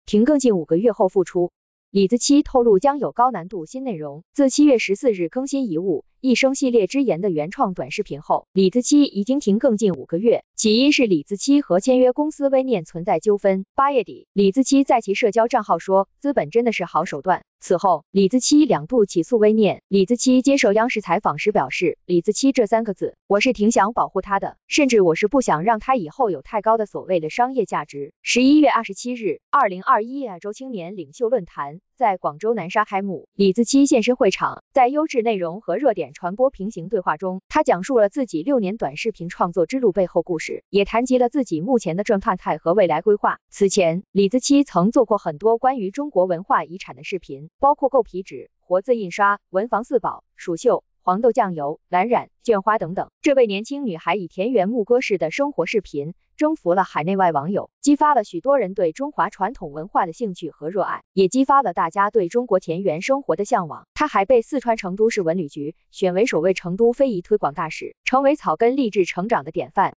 停更近5个月后复出。李子柒透露将有高难度新内容，自7月14日更新遗物一生系列之言的原创短视频后，李子柒已经停更近5个月，起因是李子柒和签约公司微念存在纠纷。8月底，李子柒在其社交账号说：“资本真的是好手段。”此后，李子柒2度起诉微念。李子柒接受央视采访时表示：“李子柒这3个字，我是挺想保护他的，甚至我是不想让他以后有太高的所谓的商业价值。”11月27日，2021亚洲青年领袖论坛在广州南沙开幕，李子柒现身会场，在优质内容和热点传播平行对话中，他讲述了自己6年短视频创作之路背后故事，也谈及了自己目前的状态和未来规划。此前，李子柒曾做过很多关于中国文化遗产的视频，包括购皮纸、活字印刷、文房四宝、蜀绣、黄豆酱油、蓝染、绢花等等。这位年轻女孩以田园牧歌式的生活视频征服了海内外网友，激发了许多人对中华传统文化的兴趣和热爱，也激发了大家对中国田园生活的向往。她还被四川成都市文旅局选为首位成都非遗推广大使，成为草根励志成长的典范。